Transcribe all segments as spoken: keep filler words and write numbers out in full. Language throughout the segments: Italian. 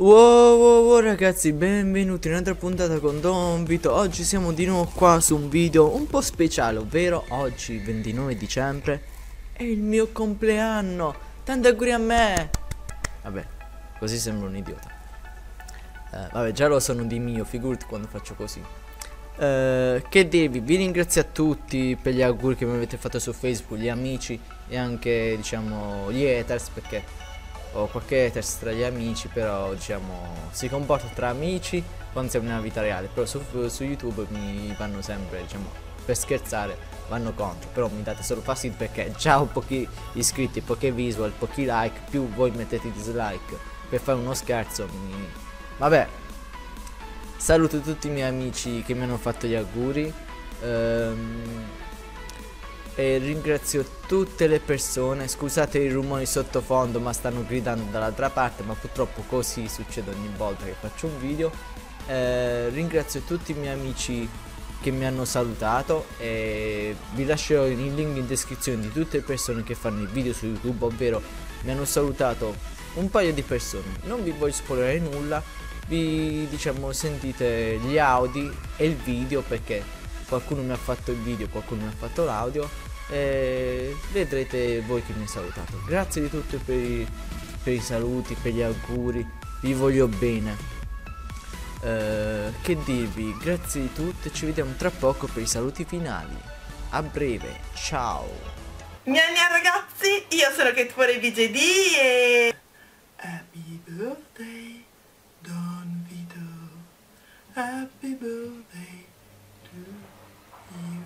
Wow, wow, wow ragazzi, benvenuti in un'altra puntata con Don Vito. Oggi siamo di nuovo qua su un video un po' speciale, ovvero oggi ventinove dicembre è il mio compleanno. Tanti auguri a me. Vabbè, così sembro un idiota. eh, Vabbè, già lo sono di mio, figurati quando faccio così. eh, Che dirvi, vi ringrazio a tutti per gli auguri che mi avete fatto su Facebook, gli amici e anche diciamo gli haters, perché ho qualche haters tra gli amici, però diciamo si comporta tra amici quando siamo nella vita reale, però su, su YouTube mi vanno sempre, diciamo, per scherzare vanno contro, però mi date solo fastidio perché già ho pochi iscritti, poche visual, pochi like, più voi mettete dislike per fare uno scherzo mi... Vabbè, saluto tutti i miei amici che mi hanno fatto gli auguri. ehm, E ringrazio tutte le persone. Scusate i rumori sottofondo, ma stanno gridando dall'altra parte, ma purtroppo così succede ogni volta che faccio un video. eh, Ringrazio tutti i miei amici che mi hanno salutato e vi lascerò il link in descrizione di tutte le persone che fanno i video su YouTube, ovvero mi hanno salutato un paio di persone. Non vi voglio spoilerare nulla, vi diciamo sentite gli audio e il video, perché qualcuno mi ha fatto il video, qualcuno mi ha fatto l'audio, e vedrete voi che mi ha salutato. Grazie di tutto per i, per i saluti, per gli auguri, vi voglio bene. Eh, che dirvi, grazie di tutto e ci vediamo tra poco per i saluti finali. A breve, ciao. Gna gna ragazzi, io sono Kate for V J D e... Happy birthday, Don Vito. Happy birthday to you.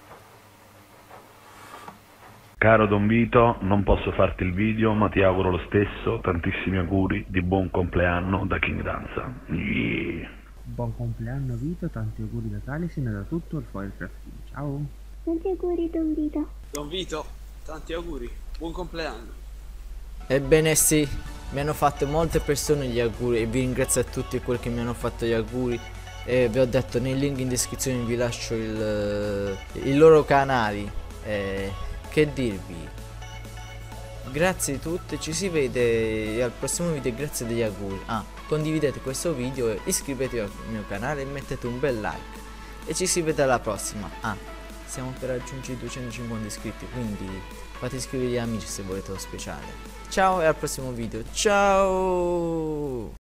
Caro Don Vito, non posso farti il video, ma ti auguro lo stesso tantissimi auguri di buon compleanno da King Danza. Yeah. Buon compleanno Vito, tanti auguri da Taliesin e da tutto il Foilcraft Team. Ciao! Tanti auguri Don Vito. Don Vito, tanti auguri, buon compleanno. Ebbene sì, mi hanno fatto molte persone gli auguri e vi ringrazio a tutti quelli che mi hanno fatto gli auguri. E vi ho detto nel link in descrizione vi lascio il, i loro canali. E che dirvi, grazie di tutto, ci si vede al prossimo video e grazie degli auguri. Ah, condividete questo video, iscrivetevi al mio canale e mettete un bel like e ci si vede alla prossima. Ah, siamo per raggiungere i duecentocinquanta iscritti, quindi fate iscrivere gli amici se volete lo speciale. Ciao e al prossimo video, ciao.